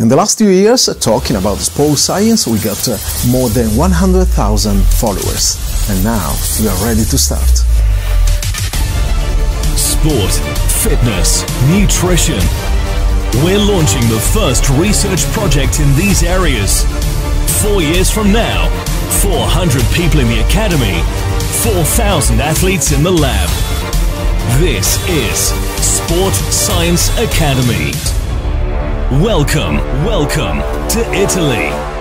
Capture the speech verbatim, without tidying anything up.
In the last few years, talking about sports science, we got uh, more than one hundred thousand followers. And now we are ready to start. Sport, fitness, nutrition. We're launching the first research project in these areas. Four years from now, four hundred people in the academy, four thousand athletes in the lab. This is Sport Science Academy. Welcome, welcome to Italy.